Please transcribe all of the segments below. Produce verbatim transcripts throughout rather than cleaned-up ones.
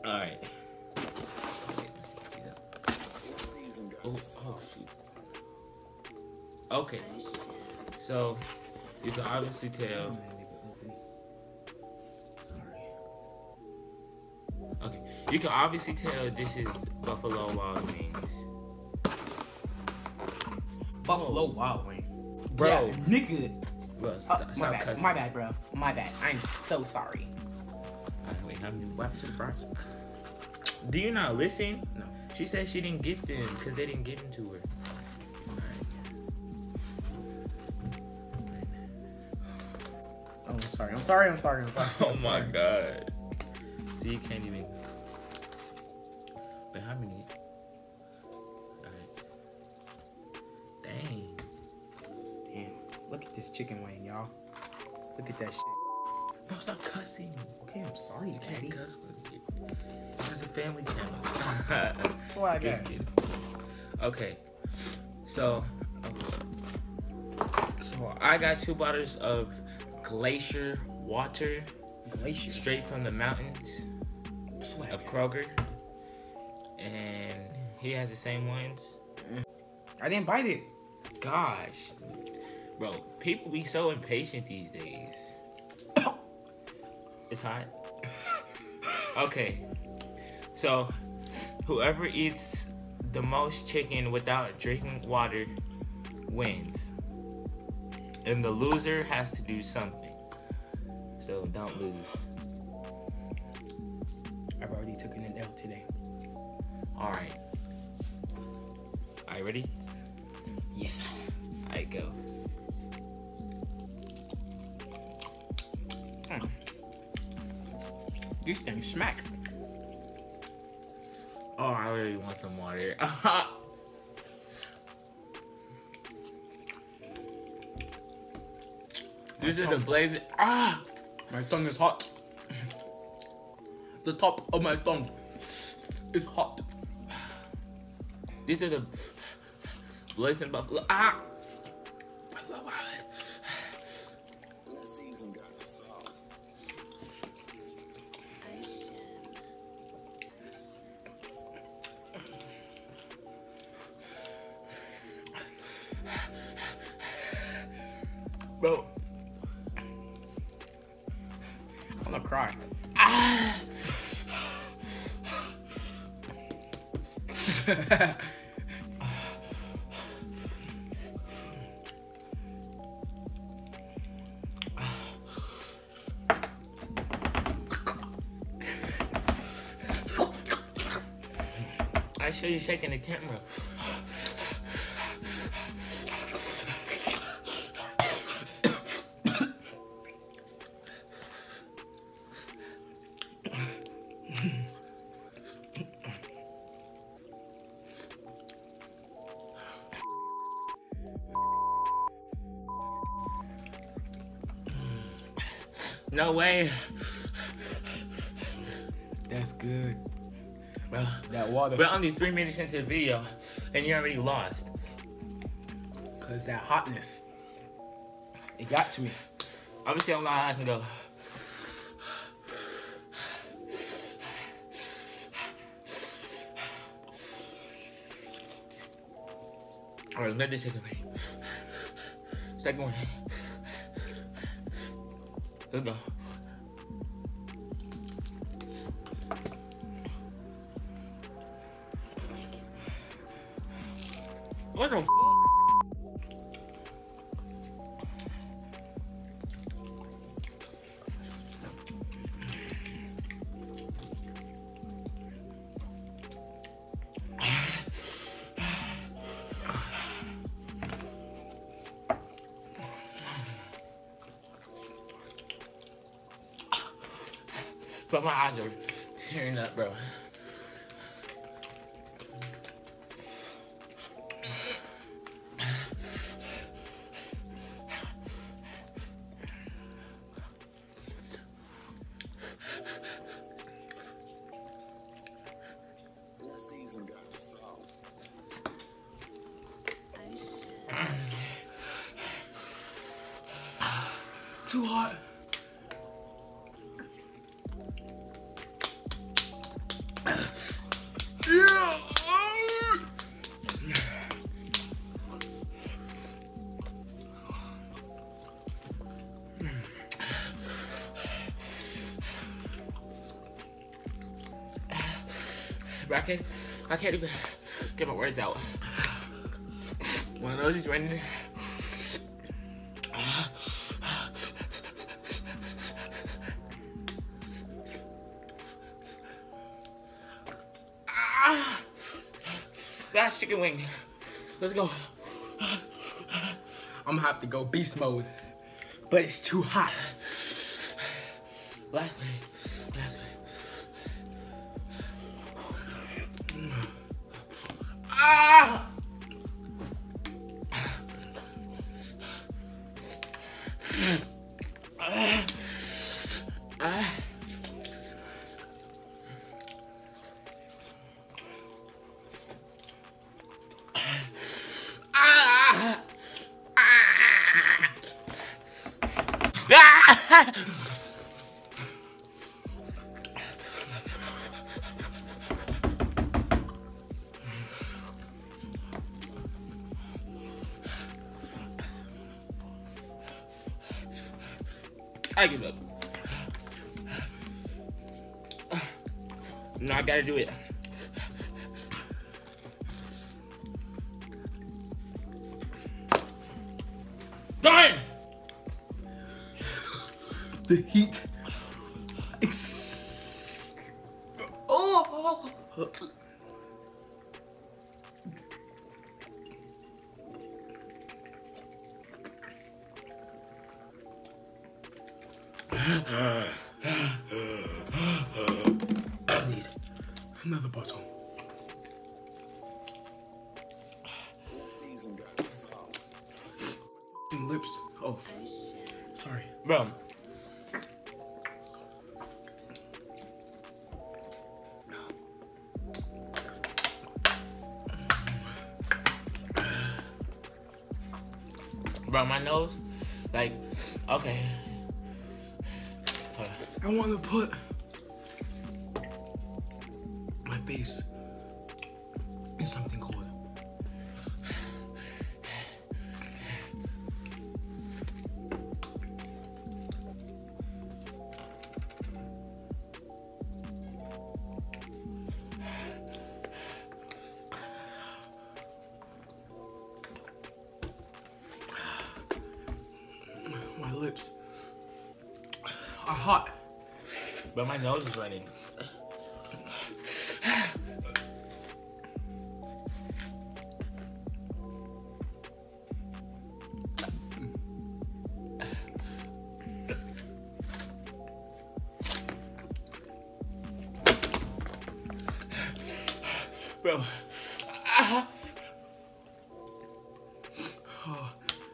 Alright. Oh, oh shoot. Okay. So you can obviously tell. Okay. You can obviously tell this is Buffalo Wild Wings. Buffalo Wild Wings. Bro. Yeah, nigga. Bro, Oh, stop, my stop bad. cussing. My bad, bro. My bad. I'm so sorry. Alright, wait, how many? What happened to the fries? Do you not listen? No. She said she didn't get them because they didn't get them to her. Oh, I'm sorry. I'm sorry. I'm sorry. I'm sorry. Oh I'm my sorry. god. See, you can't even. Wait, how many? Alright. Dang. Damn. Look at this chicken wing, y'all. Look at that shit. Bro, stop cussing. Okay, I'm sorry, You Daddy. can't cuss with it. This is a family channel. So I Just got. kidding. Okay. So. So I got two bottles of Glacier water Glacier. straight from the mountains Swag. of Kroger. And he has the same ones. I didn't bite it. Gosh. Bro, people be so impatient these days. It's hot. Okay. So, whoever eats the most chicken without drinking water wins. And the loser has to do something. So, don't lose. I've already taken an L today. Alright. Are you ready? Yes. Alright, go. Mm. This thing smack. Oh, I really want some water. These are the blazing. Ah! My tongue is hot. The top of my tongue is hot. These are the blazing buffalo. Ah! Buffalo Wild. Bro, I'm gonna cry. ah! I show you shaking the camera. No way. That's good. Bro, That water. we're only three minutes into the video and you already lost. Cause that hotness. It got to me. I'm gonna see how long I can go. Alright, let this chicken wing. Second one. Let's go. What the fuck? But my eyes are tearing up, bro. Too hot. Bro, I can't, I can't even get my words out. My nose is running. Ah, last chicken wing. Let's go. I'm gonna have to go beast mode, but it's too hot. Last way. Last way. Ah! Ah! Ah! Ah! Ah! I give up. No, I gotta do it. Darn! The heat. Ex oh. I need another bottle. Lips. Oh, sorry, Bro. Bro, my nose, like, okay. Hold on. I want to put my face in something cold. My lips are hot. But my nose is running. Bro. Ah. Oh.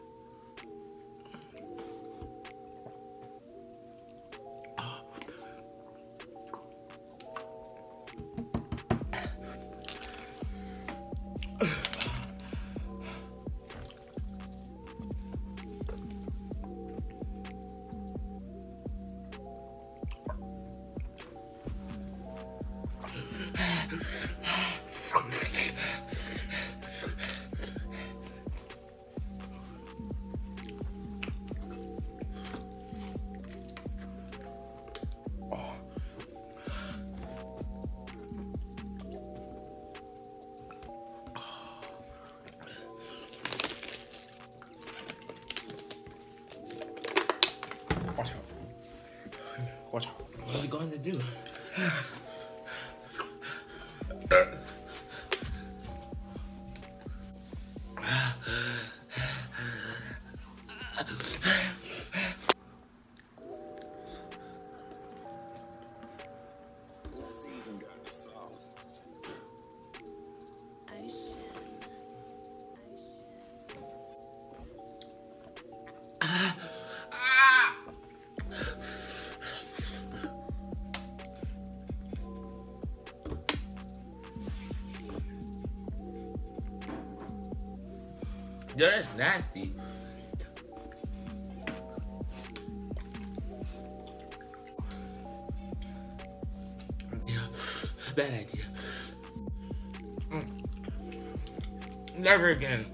Watch out. Watch out. What are we going to do? Yo, that's nasty. Bad idea. Mm. Never again.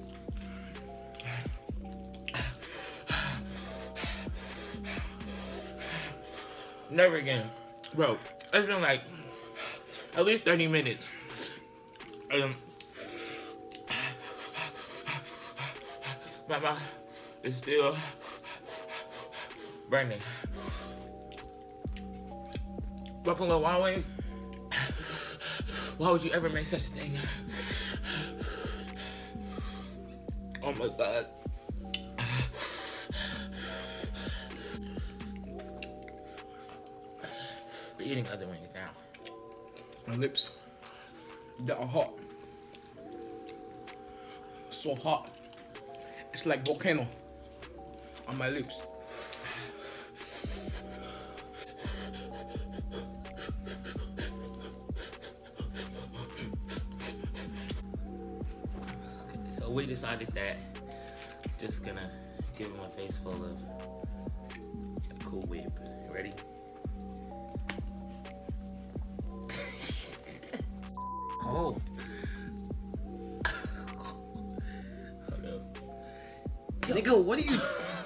Never again. Bro, it's been like at least thirty minutes. Um, my mouth is still burning. Buffalo Wild Wings? Why would you ever make such a thing? Oh my god. We're eating other wings now. My lips, they are hot. So hot. It's like volcano on my lips. So we decided that just gonna give him a face full of Cool Whip. Ready? Oh. Hold up. Nigga, what are you?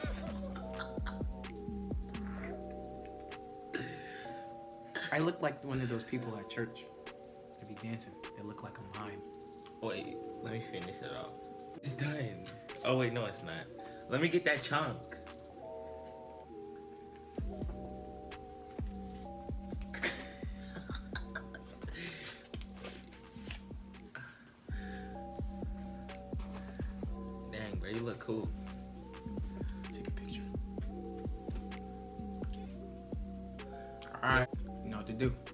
I look like one of those people at church. They be dancing. They look like I'm high. Wait, let me finish it off. It's done. Oh wait, no it's not. Let me get that chunk. Dang, bro, you look cool. Take a picture. Alright, you know what to do.